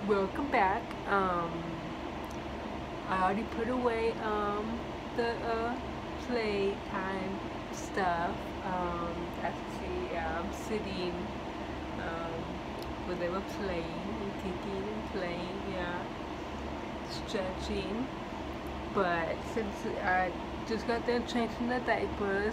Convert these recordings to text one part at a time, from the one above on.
Welcome back. I already put away the playtime stuff. As you see, I'm sitting um, where they were playing and kicking and playing, yeah, stretching. But since I just got done changing the diapers,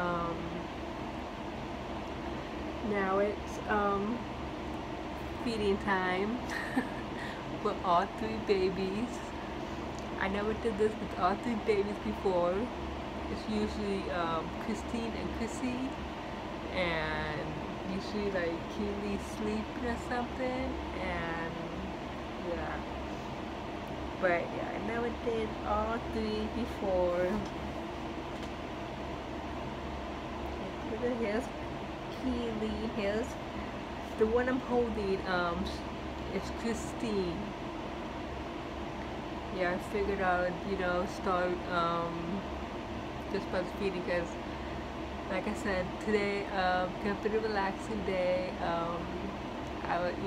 now it's feeding time for all three babies. I never did this with all three babies before. It's usually Christine and Chrissy, and usually like Keely's sleeping or something, and yeah. But yeah, I never did all three before. Here's Keely. Here's the one I'm holding. It's Christine. Yeah, I figured I would, start just breastfeeding because, like I said, today kept it a relaxing day. I would,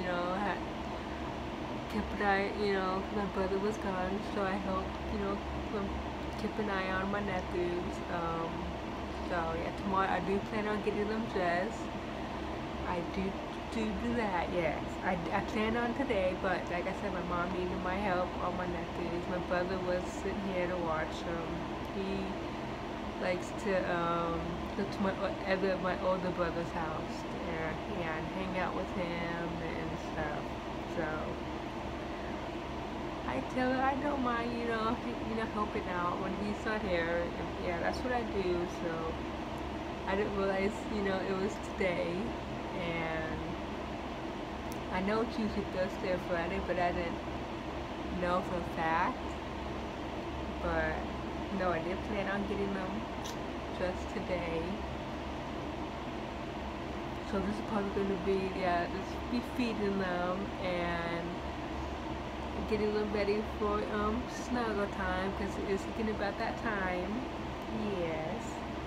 kept an eye, my brother was gone, so I helped, keep an eye on my nephews. So yeah, tomorrow I do plan on getting them dressed. I do that, yes. I planned on today, but like I said, my mom needed my help on my nephews. My brother was sitting here to watch them. He likes to go to my older brother's house and hang out with him and stuff. So I tell her I don't mind, helping out when he's not here. And, yeah, that's what I do. So I didn't realize, it was today, and I know it's usually Thursday or Friday, but I didn't know for a fact. But no, I did plan on getting them just today. So this is probably going to be, just be feeding them and getting them ready for snuggle time, because it's getting about that time. Yes.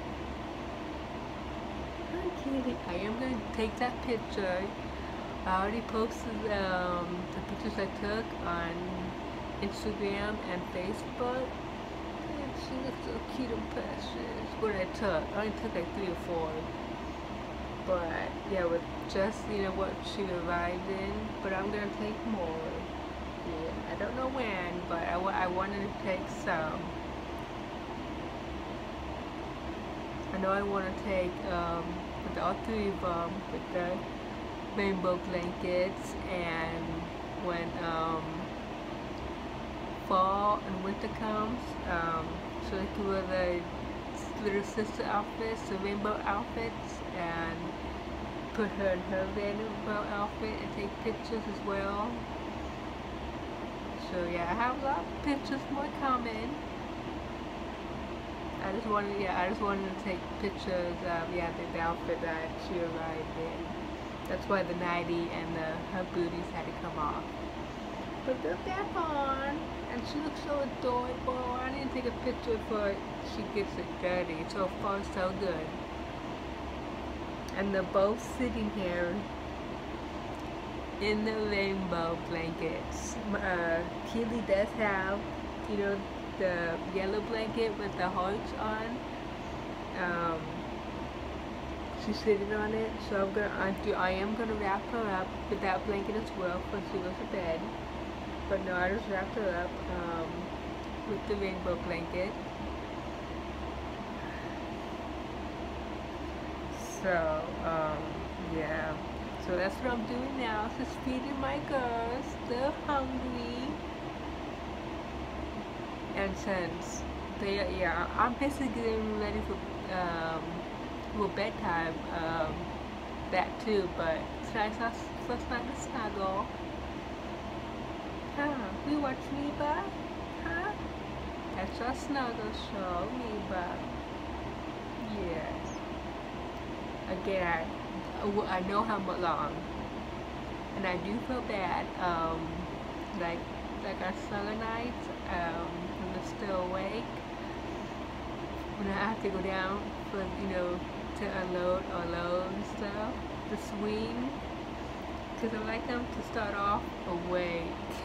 Okay, I am going to take that picture. I already posted the pictures I took on Instagram and Facebook. And she looks so cute and precious. What I took. I only took like 3 or 4. But yeah, with just, what she arrived in. But I'm going to take more. Yeah, I don't know when, but I wanted to take some. I know I want to take with all 3 of them, with the rainbow blankets, and when fall and winter comes, so they can wear the little sister outfits, the rainbow outfits, and put her in her rainbow outfit and take pictures as well. So yeah, I have a lot of pictures more coming. I just wanted to take pictures of the outfit that she arrived in. That's why the nightie and her booties had to come off. But they're back on, and she looks so adorable. I need to take a picture before she gets it dirty. So far, so good. And they're both sitting here in the rainbow blankets. Keely does have, the yellow blanket with the hearts on. She's sitting on it, so I am gonna wrap her up with that blanket as well before she goes to bed. But no, I just wrapped her up with the rainbow blanket. So yeah, so that's what I'm doing now. Just feeding my girls. They're hungry, and since I'm basically getting ready for bedtime, that too, but tonight's not a snuggle. Huh? We watch Reba? Huh? That's our snuggle show, Reba. Yes. Again, I know how long, and I do feel bad, like on snuggle nights, when they're still awake, when I have to go down for, to unload or load and stuff, the swing, because I like them to start off awake.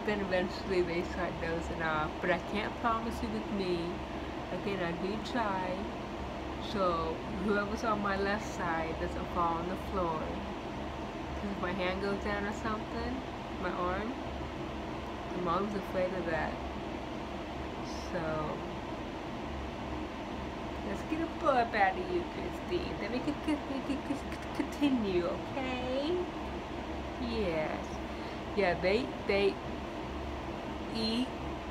then eventually they start dozing off. But I can't promise you with me. Again, I do try. So whoever's on my left side doesn't fall on the floor. Because if my hand goes down or something, my arm, Mom's afraid of that. So let's get a burp out of you, Christine. Then we can continue, okay? Yes. Yeah, they eat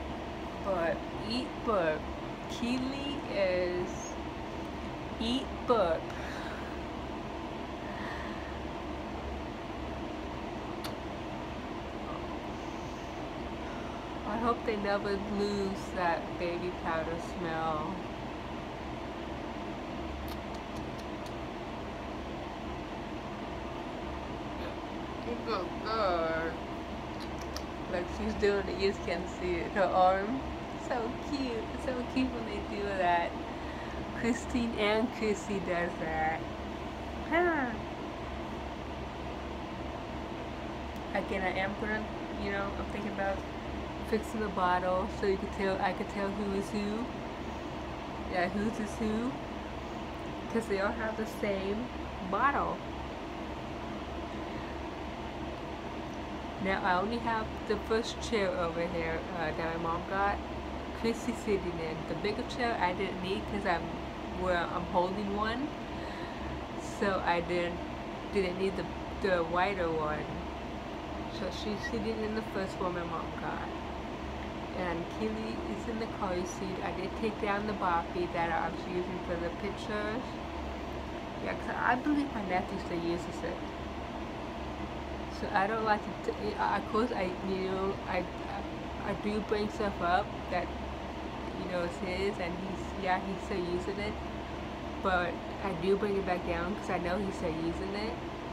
burp. Keely is eat burp. I hope they never lose that baby powder smell. Oh God. Like she's doing it, you just can't see it. Her arm. So cute. It's so cute when they do that. Christine and Chrissy does that. Huh. Again, I am gonna, I'm thinking about fixing the bottle so I could tell who is who. Yeah, who's is who. Because they all have the same bottle. Now I only have the first chair over here that my mom got. Chrissy sitting in. The bigger chair I didn't need because I'm holding one. So I didn't need the wider one. So she's sitting in the first one my mom got. And Keely is in the car seat. I did take down the boppy that I was using for the pictures. Yeah, because I believe my nephew still uses it. So I don't like to, of course I do bring stuff up that, is his, and he's still using it. But I do bring it back down because I know he's still using it.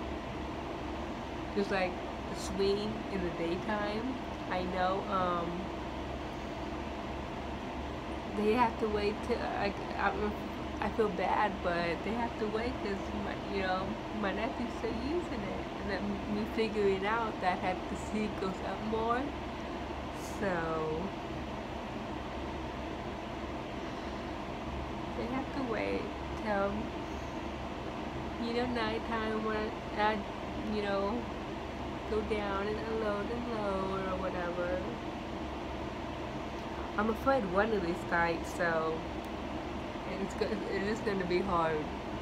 Just like the swing in the daytime, I know, they have to wait till, I feel bad, but they have to wait because, my nephew's still using it. And then me figuring out that the seat goes up more. So they have to wait till, nighttime when I, go down and unload and load or whatever. I'm afraid one of these nights, so it is going to be hard.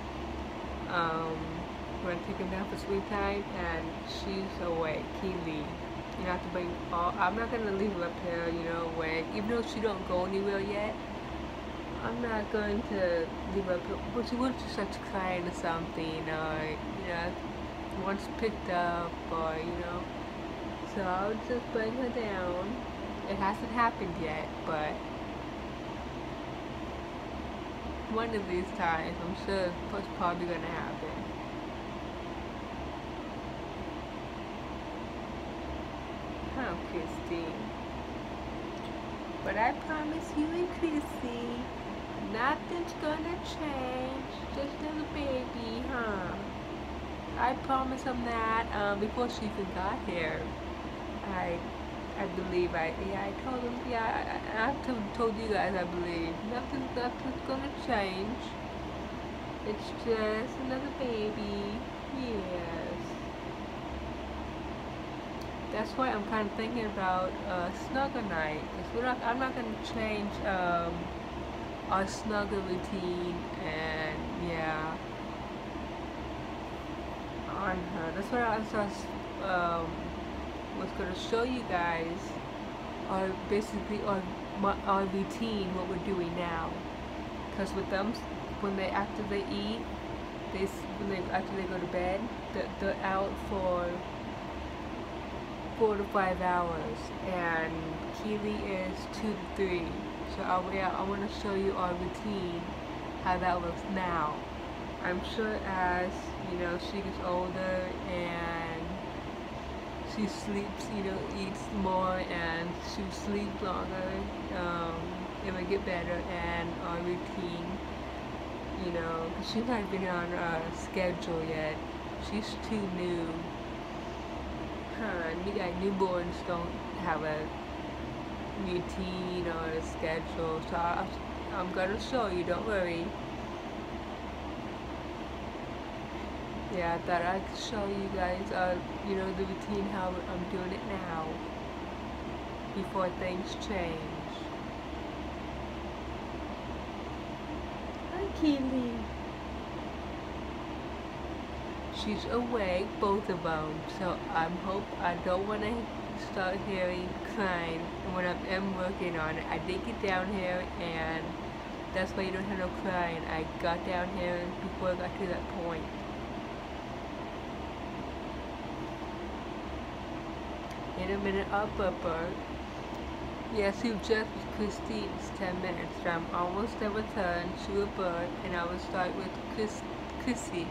When I take him down for swing time and she's awake, Keely. You have to bring I'm not going to leave her up here, awake. Even though she don't go anywhere yet, I'm not going to leave her up here. But she wants to start crying or something, or, once picked up, or, So I'll just bring her down. It hasn't happened yet, but one of these times, I'm sure it's probably going to happen. Huh, Christine. But I promise you and Chrissy, nothing's gonna change. Just little baby, huh? I promise him that before she even got here. I believe I told him, I told you guys, I believe nothing's gonna change. It's just another baby. Yes. That's why I'm kind of thinking about snuggle night. I'm not gonna change our snuggle routine, and on her. That's what I was gonna show you guys. Basically our routine, what we're doing now. Because with them, after they eat, after they go to bed, they're out for 4 to 5 hours, and Keely is 2 to 3. So I want to show you our routine, how that looks now. I'm sure as she gets older and she sleeps, eats more, and she sleeps longer, it will get better. And our routine, because she's not been on a schedule yet. She's too new. Huh, me, like newborns don't have a routine or a schedule, so I'm gonna show you, don't worry. Yeah, I thought I could show you guys, you know, the routine, how I'm doing it now, before things change. Hi, Keely. She's awake, both of them, so I don't want to start hearing crying when I'm working on it. I did get down here, and that's why you don't hear no crying. I got down here before I got to that point. In a minute, I'll bumper. Yes, you just with Christine's 10 minutes. So I'm almost there with her, and she will birth, and I will start with Chrissy.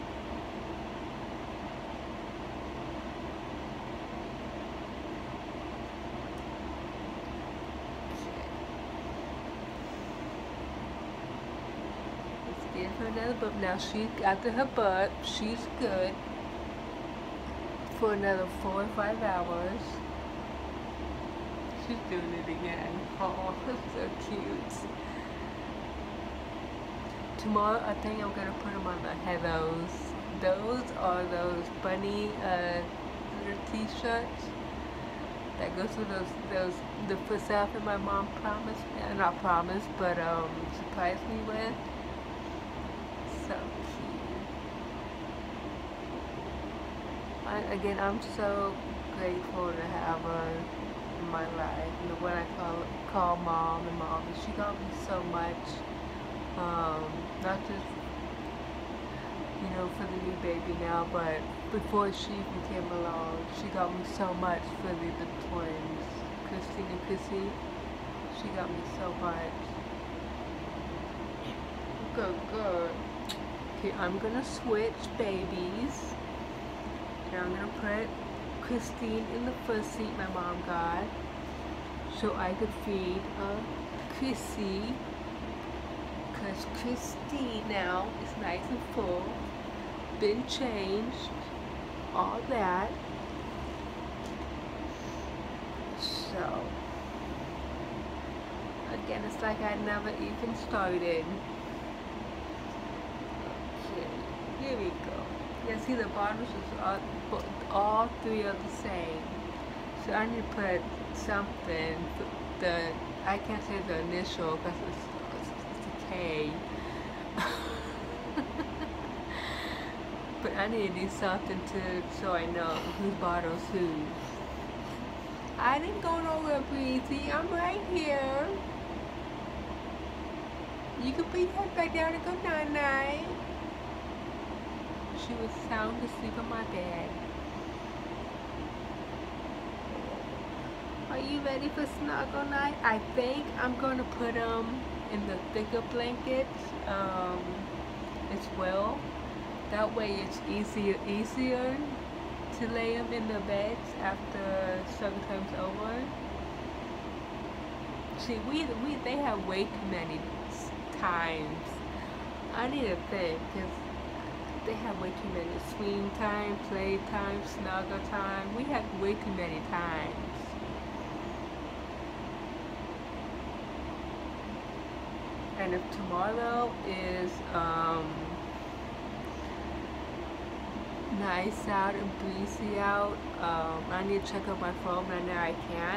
Let's give her another burp. Now after her burp, she's good for another 4 or 5 hours. She's doing it again. Oh, so cute. Tomorrow, I think I'm gonna put them on the head. Those are those bunny little t-shirts that goes with the first outfit my mom promised, not promised, but surprised me with. So cute. Again, I'm so grateful to have her in my life. You know, when I call mom and mom, she got me so much. Not just, you know, for the new baby now, but before she even came along, she got me so much for the twins, Christine and Chrissy. She got me so much. Good. Okay, I'm gonna switch babies. Now I'm gonna put Christine in the first seat my mom got, so I could feed Chrissy, because Christine now is nice and full, been changed, all that. So again, it's like I never even started. Okay, here we go. Yeah, see, the bottles is all three are the same. So I need to put something, I can't say the initial because it's a K. But I need to do something so I know whose bottle's whose. I didn't go nowhere, Breezy. I'm right here. You can put your head back down and go night-night. She was sound asleep on my bed. Are you ready for snuggle night? I think I'm going to put them in the thicker blankets as well. That way it's easier to lay them in the beds after snuggle time's over. See, they have way too many times. I need to think, because they have way too many. Swing time, play time, snuggle time. We have way too many times. And if tomorrow is nice out and breezy out, I need to check out my phone, and now I can't.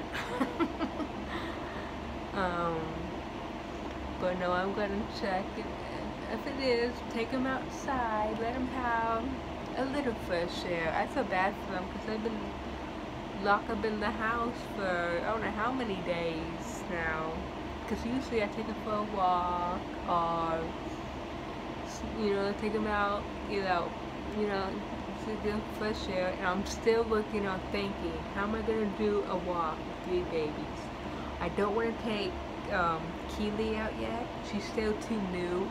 But no, I'm gonna check it. If it is, take them outside, let them have a little fresh air. I feel bad for them because they've been locked up in the house for I don't know how many days now. Because usually I take them for a walk, or you know, take them out, you know, to get fresh air. And I'm still working on thinking, how am I gonna do a walk with 3 babies? I don't want to take Keely out yet. She's still too new.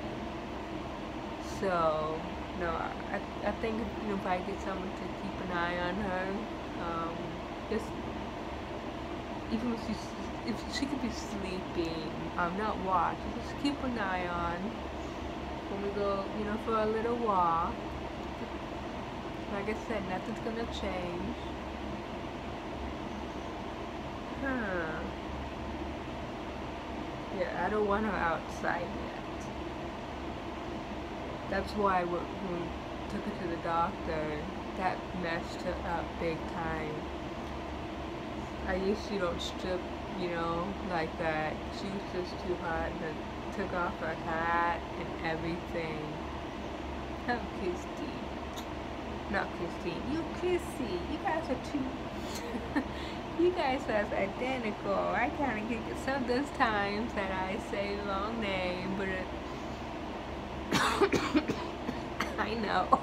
So no, I think, you know, if I get someone to keep an eye on her, just even if she could be sleeping, not watch, just keep an eye on when we go, you know, for a little walk. Like I said, nothing's gonna change. Yeah, I don't want her outside yet. That's why when we took her to the doctor, that messed her up big time. I usually don't strip, you know, like that. She was just too hot and took off her hat and everything. Oh, Christine. Not Christine. You Chrissy. You guys are too... You guys are identical. I kind of get some of those times that I say the wrong name, but I know.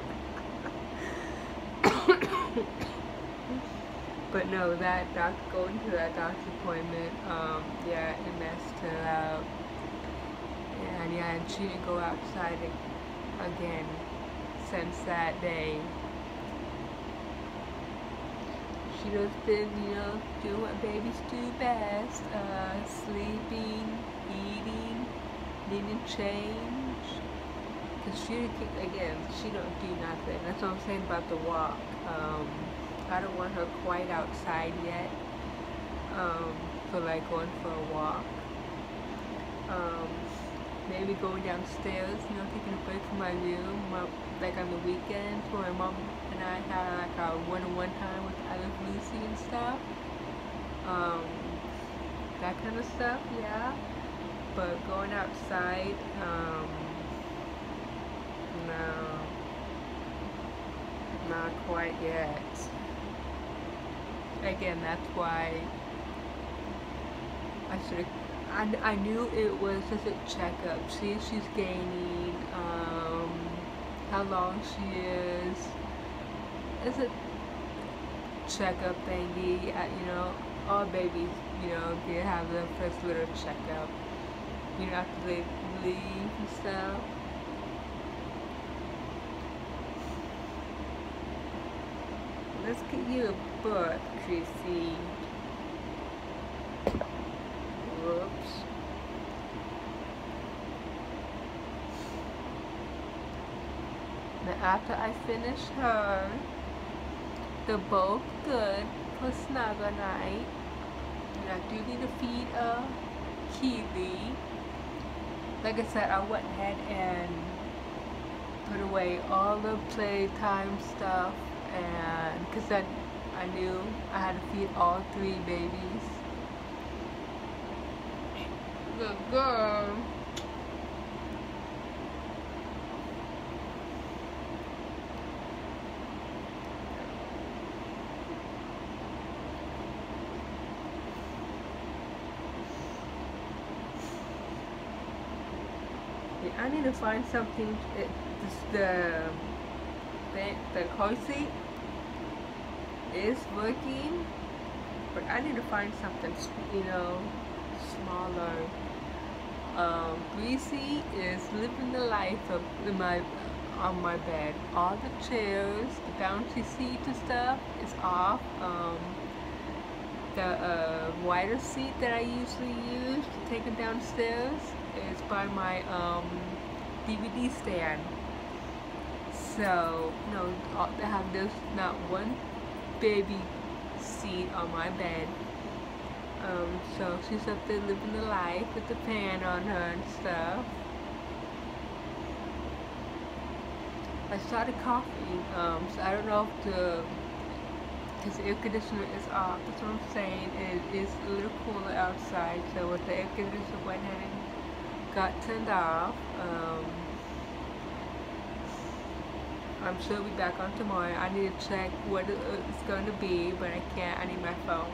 But no, that doctor, going to that doctor's appointment, yeah, it messed her up. And yeah, and she didn't go outside again since that day. She just been, you know, doing what babies do best, sleeping, eating, needing change. Cause she, again, she don't do nothing. That's what I'm saying about the walk. I don't want her quite outside yet, for like going for a walk. Maybe going downstairs, you know, taking a break from my room, like on the weekends where my mom and I had like our one-on-one time with I Love Lucy and stuff. That kind of stuff, yeah. But going outside, no, not quite yet. Again, that's why I should have. I knew it was just a checkup. See if she's gaining, how long she is. It's a checkup thingy. You know, all babies, you know, get have their first little checkup. You know, after they leave and stuff. Let's get you a book, Chrissy. Whoops. Now after I finish her, they're both good for snuggle night. And I do need to feed a Keely. Like I said, I went ahead and put away all the playtime stuff, and because I knew I had to feed all 3 babies. Good girl. Yeah, I need to find something. The car seat is working, but I need to find something, you know, smaller. Breezy is living the life on my bed. All the chairs, the bouncy seat and stuff is off. The wider seat that I usually use to take it downstairs is by my DVD stand. So no, they have this not one baby seat on my bed. So she's up there living the life with the fan on her and stuff. I started coughing, so I don't know if because the air conditioner is off. That's what I'm saying. It is a little cooler outside, so with the air conditioner went ahead and got turned off. I'm sure it'll be back on tomorrow. I need to check what it's going to be, but I can't. I need my phone.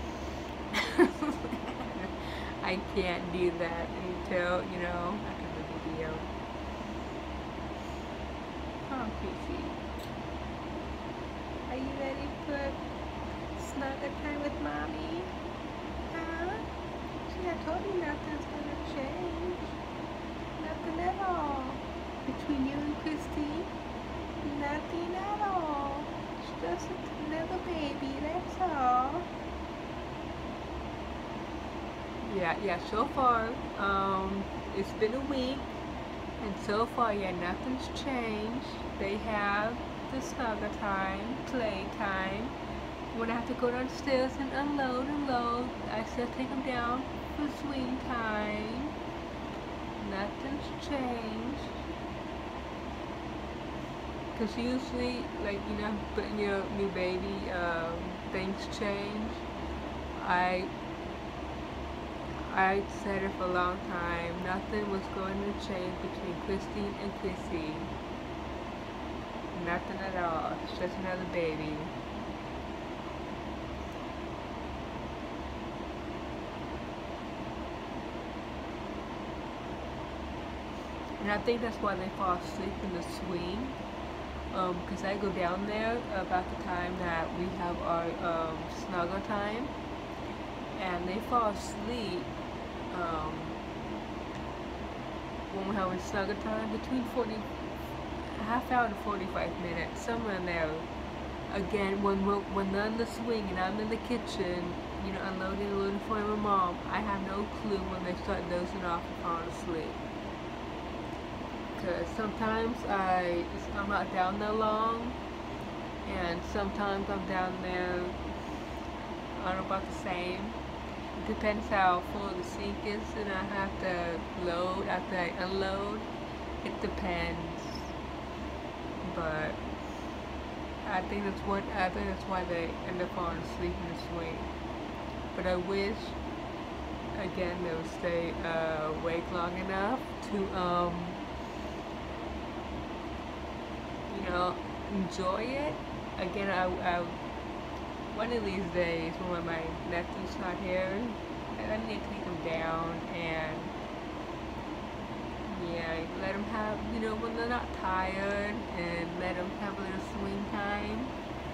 I can't do that until, you know, after the video. Oh, Chrissy. Are you ready for snuggle time with mommy? Huh? See, I told you nothing's gonna change. Nothing at all. Between you and Christy, nothing at all. It's just a little baby, that's all. Yeah, so far, it's been a week, and so far, yeah, nothing's changed. They have the snuggle time, play time, when I have to go downstairs and unload and load, I still take them down for swing time. Nothing's changed. Because usually, like, you know, putting your new baby, things change. I said it for a long time, nothing was going to change between Christine and Chrissy. Nothing at all. It's just another baby. And I think that's why they fall asleep in the swing. Because I go down there about the time that we have our snuggle time. And they fall asleep when we're having snuggle time between half hour to 45 minutes, somewhere in there. Again, when they're in the swing and I'm in the kitchen, you know, unloading and loading for my mom, I have no clue when they start dozing off and falling asleep. Because sometimes I'm not down there long, and sometimes I'm down there, I don't know, about the same. It depends how full the sink is and I have to load after I unload. It depends. But I think that's why they end up falling asleep in the swing. But I wish, again, they would stay awake long enough to you know, enjoy it. Again, I one of these days when my nephew's not here, I need to take them down and, yeah, let them have, you know, when they're not tired, and let them have a little swing time.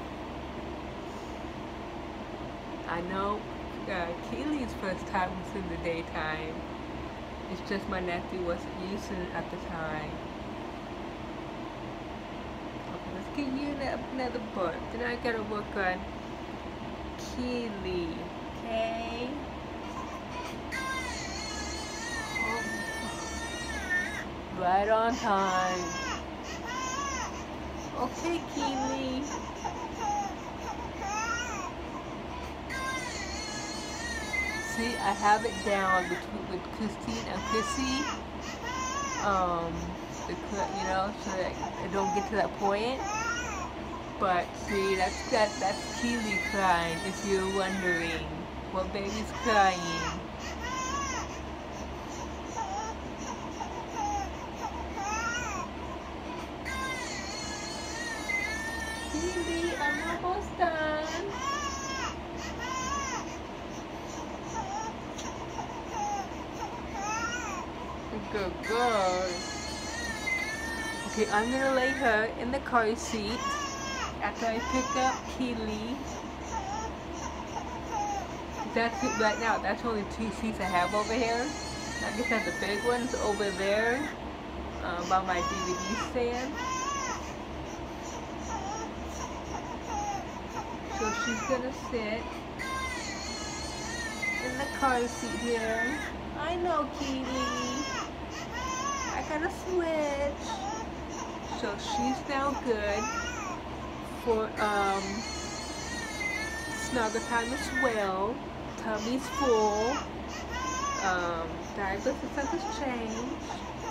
I know Keely's first time was in the daytime. It's just my nephew wasn't used to it at the time. Okay, let's get you another book. Then I gotta work on Keely, okay? Right on time. Okay, Keely. See, I have it down with Christine and Chrissy. You know, so that I don't get to that point. But see, that's Keely crying. If you're wondering what baby's crying. Keely, I'm almost done. Good girl. Okay, I'm gonna lay her in the car seat after I pick up Keely. That's it right now. That's only 2 seats I have over here. I just have the big ones over there by my DVD stand. So she's gonna sit in the car seat here. I know, Keely. I gotta switch. So she's now good for snuggle time as well. Tummy's full. Diapers and stuff has changed.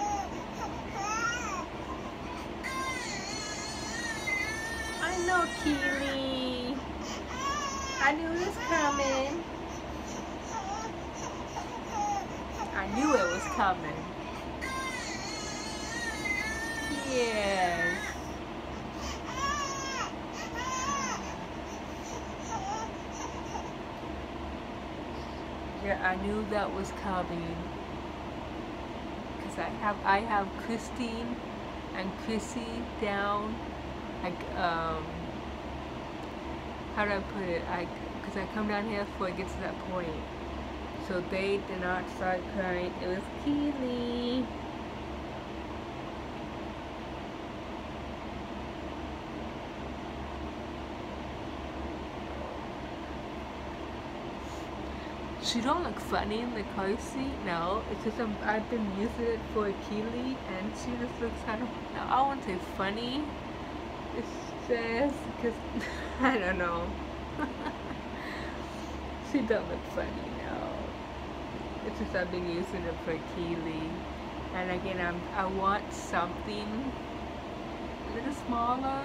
I know, Keely. I knew it was coming. I knew it was coming. Yes. Yeah, I knew that was coming. Because I have Christine and Chrissy down. Like, how do I put it? Because I come down here before it gets to that point. So they did not start crying. It was Keely. She don't look funny in the car seat. No, it's just I've been using it for Keely, and she just looks kind of. No, I won't say funny. It's just because I don't know. She don't look funny, no. It's just I've been using it for Keely. And again, I want something a little smaller.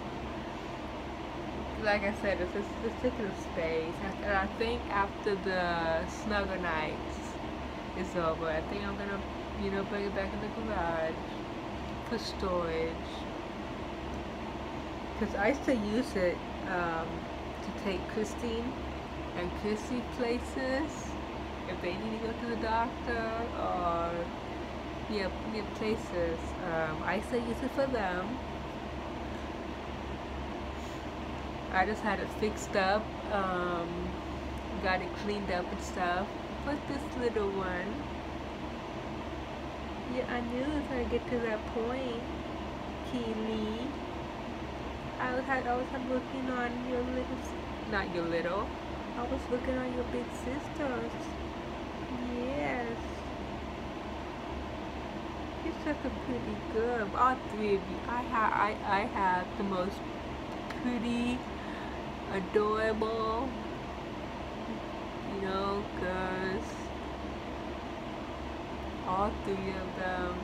Like I said, it's taking up space. And I think after the snuggle nights is over, I think I'm gonna, bring it back in the garage for storage. Because I used to use it to take Christine and Chrissy places if they need to go to the doctor or places. I used to use it for them. I just had it fixed up, got it cleaned up and stuff. But this little one, yeah, I knew if I get to that point, Keely. I was looking on your little, not your little. I was looking on your big sisters. Yes. You're such a pretty girl. All three of you. I have the most pretty, adorable, girls. All three of them.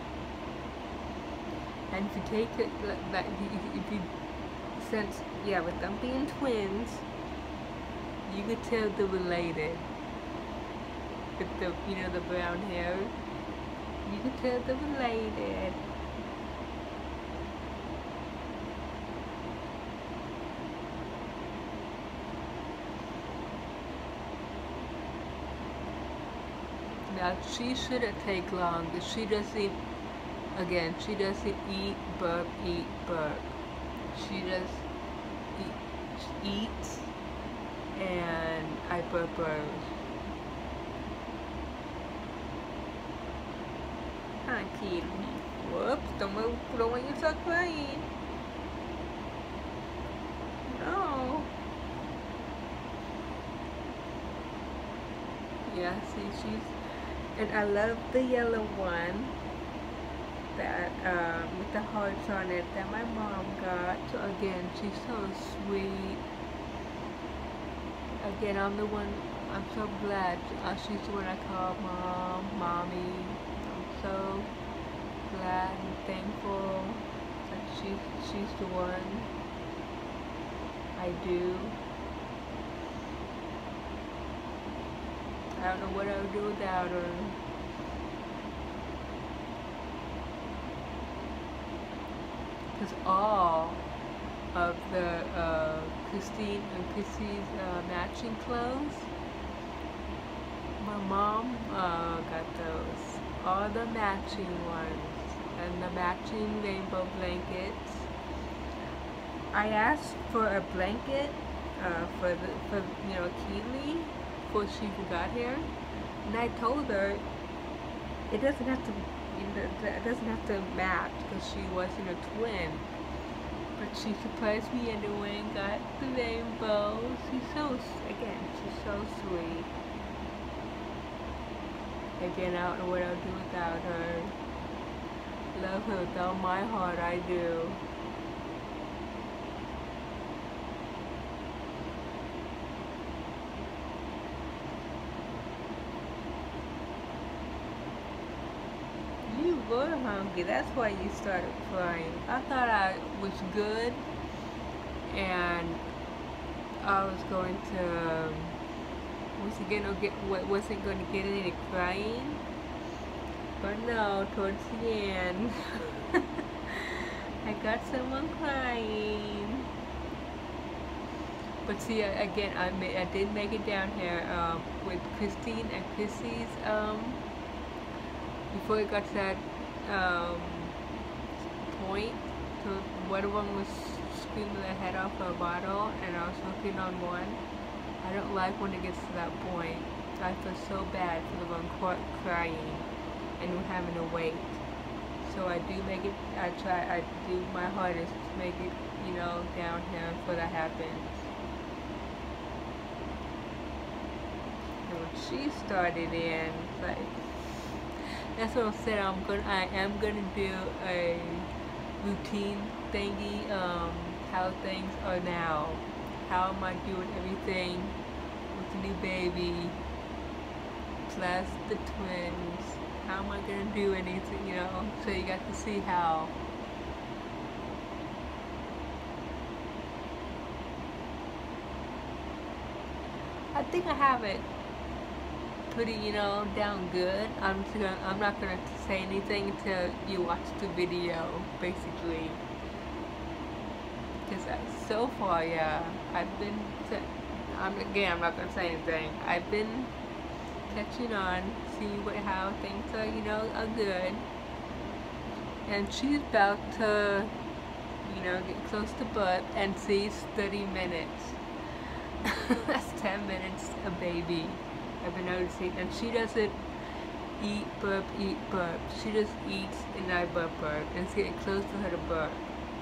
And if you take it, like, if you, since, with them being twins, you could tell they're related. With the brown hair, you could tell they're related. Now she shouldn't take long, but she doesn't eat, burp, eat, burp. She just eats, and I burp hers. Hi, Keely. Whoops, don't want you to start crying. No. Yeah, see, and I love the yellow one that with the hearts on it that my mom got. So again, she's so sweet. Again, I'm so glad she's the one I call mom, mommy. I'm so glad and thankful that she's the one I do. I don't know what I would do without her. Because all of the Christine and Chrissy's matching clothes, my mom got those. All the matching ones and the matching rainbow blankets. I asked for a blanket for Keely before she got here, and I told her it doesn't have to match because she wasn't a twin. But she surprised me anyway and got the rainbow. She's so sweet. Again, I don't know what I'll do without her. Love her with all my heart, I do. You were hungry, that's why you started crying. I thought I was good and I was going to, wasn't going to get any crying. But no, towards the end, I got someone crying. But see, again, I did make it down here with Christine and Chrissy's, before it got to that point. So one of them was screaming their head off a bottle, and I was hooking on one. I don't like when it gets to that point. I feel so bad for the one crying and having to wait. So I do make it, I do my hardest to make it, down here before that happens. And when she started in, like, that's what I said, I am gonna do a routine thingy, how things are now. how am I doing everything with the new baby, plus the twins. How am I gonna do anything, you know? So you got to see how. I think I have it pretty, you know, down good. I'm not gonna say anything until you watch the video, basically. Because so far, yeah, I'm not gonna say anything. I've been catching on, see how things are, you know, are good. And she's about to, you know, get close to birth, and she's 30 minutes. That's 10 minutes a baby. I've been noticing, and she doesn't eat, burp. She just eats and I burp, and it's getting close to her to burp.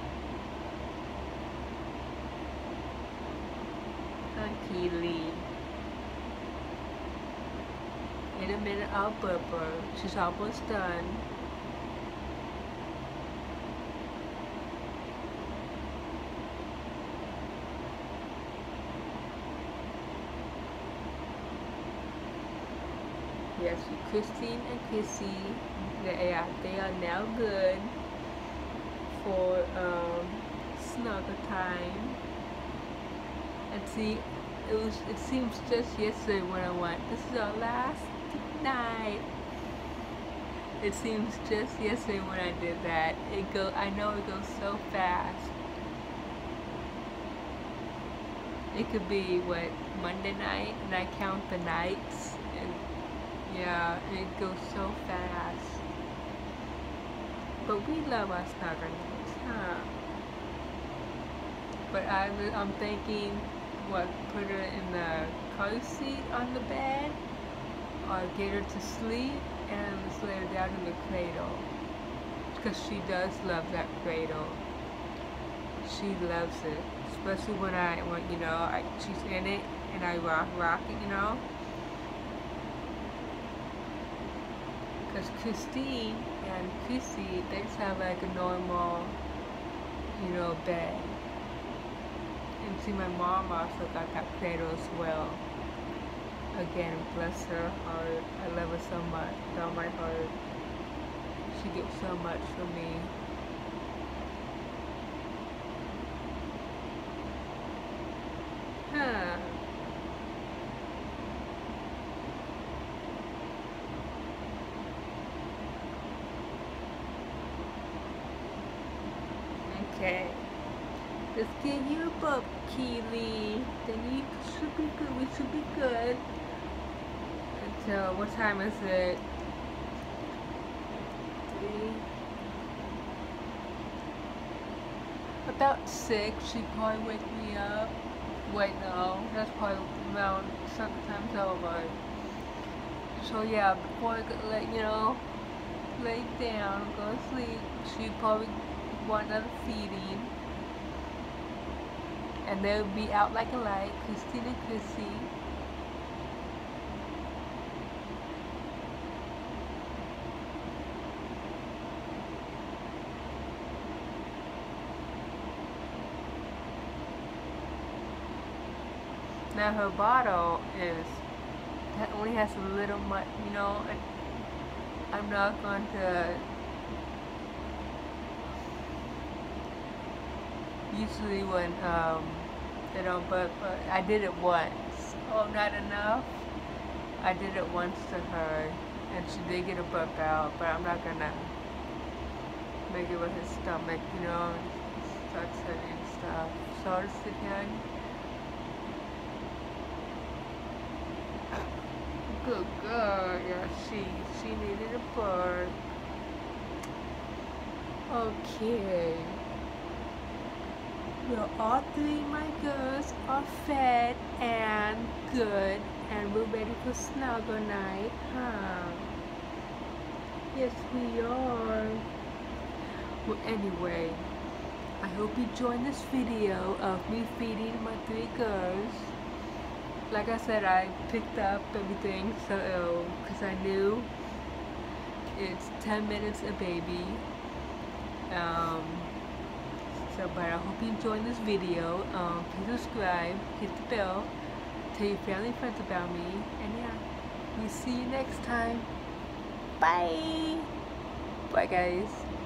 Hi, Keely. In a minute, I'll burp her. She's almost done. Yes, Christine and Chrissy, they are now good for snuggle time. And see, it seems just yesterday when I went. This is our last night. It seems just yesterday when I did that. I know it goes so fast. It could be Monday night, and I count the nights, and yeah, it goes so fast. But we love our snuggle nights, huh? But I'm thinking, put her in the car seat on the bed, or get her to sleep and just lay her down in the cradle, because she does love that cradle. She loves it, especially when you know, she's in it and I rock it, you know. Because Christine and Chrissy, they just have like a normal, you know, bed. And see, my mom also got that cradle as well. Again, bless her heart. I love her so much, with all my heart. She gives so much for me. Huh. Okay. Let's get you a burp, Keely. Then you should be good. We should be good. Until, what time is it? 3. About 6. She'd probably wake me up. Wait, no. That's probably around sometimes over. So yeah, before I could lay down, go to sleep, she'd probably want another feeding. And they would be out like a light, Christine and Chrissy. Now her bottle only has a little much, you know, and I'm not going to, usually when they don't, but I did it once. Oh, not enough? I did it once to her, and she did get a burp out, but I'm not gonna make it with her stomach, you know, and start sending stuff. So I'll just sit here and good girl. Yeah, she needed a burp. Okay. Well, all 3 of my girls are fed and good, and we're ready for snuggle night, huh? Yes, we are. Well, anyway, I hope you joined this video of me feeding my 3 girls. Like I said, I picked up everything, so because I knew it's 10 minutes a baby. So, but I hope you enjoyed this video. Please subscribe, hit the bell, tell your family and friends about me, and yeah, we'll see you next time. Bye. Bye, guys.